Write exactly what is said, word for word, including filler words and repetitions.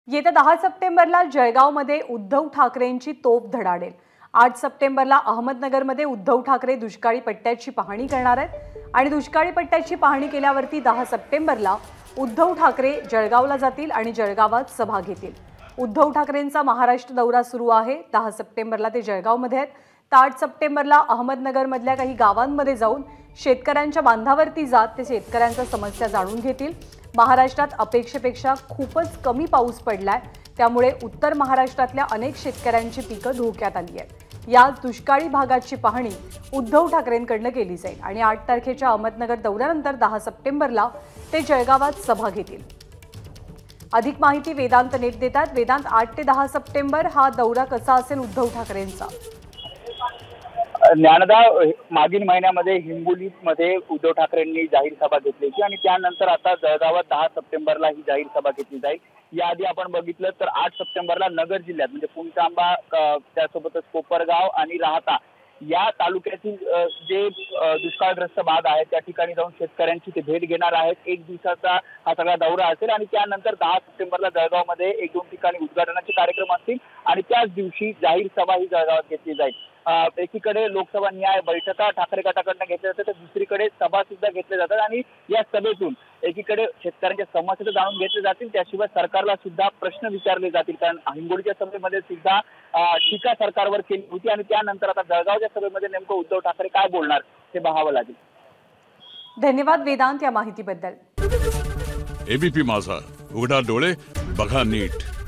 येत्या दहा सप्टेंबरला जळगावमध्ये उद्धव ठाकरेंची तोफ धडाडेल। आठ सप्टेंबरला अहमदनगरमध्ये उद्धव ठाकरे दुष्काळी पट्ट्याची पाहणी करणार आहेत आणि दुष्काळी पट्ट्याची पाहणी केल्यावरती दहा सप्टेंबरला उद्धव ठाकरे जळगावला जातील आणि जळगावात सभा घेतील। उद्धव ठाकरेंचा महाराष्ट्र दौरा सुरू आहे। दहा सप्टेंबरला ते जळगावमध्ये आहेत, तर आठ सप्टेंबरला अहमदनगरमधल्या काही गावांमध्ये जाऊन शेतकऱ्यांच्या बांधावरती जात ते शेतकऱ्यांच्या समस्या जाणून घेतील। महाराष्ट्रात अपेक्षेपेक्षा खूपच कमी पाऊस पडलाय, त्यामुळे उत्तर महाराष्ट्रातल्या अनेक शेतकऱ्यांची पिकं धोक्यात आली आहेत। या दुष्काळी भागाची पाहणी उद्धव ठाकरेंकडून केली जाईल आणि आठ तारखेच्या अहमदनगर दौऱ्यानंतर दहा सप्टेंबरला ते जळगावात सभा घेतील। अधिक माहिती वेदांत नेट देतात। वेदांत, आठ ते दहा सप्टेंबर हा दौरा कसा असेल उद्धव ठाकरेंचा? ज्ञानदा, मागील महिन्यामध्ये हिंगोलीमध्ये उद्धव ठाकरेंनी जाहीर सभा घेतली होती आणि त्यानंतर आता जळगावात दहा सप्टेंबरला ही जाहीर सभा घेतली जाईल। याआधी आपण बघितलं तर आठ सप्टेंबरला नगर जिल्ह्यात म्हणजे पुणतांबा, त्यासोबतच कोपरगाव आणि राहता या तालुक्यातील जे दुष्काळग्रस्त भाग आहेत त्या ठिकाणी जाऊन शेतकऱ्यांची ते भेट घेणार आहेत। एक दिवसाचा हा सगळा दौरा असेल आणि त्यानंतर दहा सप्टेंबरला जळगावमध्ये एक दोन ठिकाणी उद्घाटनाचे कार्यक्रम असतील आणि त्याच दिवशी जाहीर सभा ही जळगावात घेतली जाईल। एकीकडे लोकसभा न्याय बैठका ठाकरे गटाकडून घेतल्या जातात, तर दुसरीकडे सभा सुद्धा घेतल्या जातात आणि या सभेतून एकीकडे शेतकऱ्यांच्या समस्या जाणून घेतल्या जातील, त्याशिवाय सरकारला सुद्धा प्रश्न विचारले जातील। कारण हिंगोलीच्या सभेमध्ये सुद्धा टीका सरकारवर केली होती आणि त्यानंतर आता जळगावच्या सभेमध्ये नेमकं उद्धव ठाकरे काय बोलणार हे पाहावं लागेल। धन्यवाद वेदांत या माहितीबद्दल। एबीपी माझा, उघडा डोळे बघा नीट।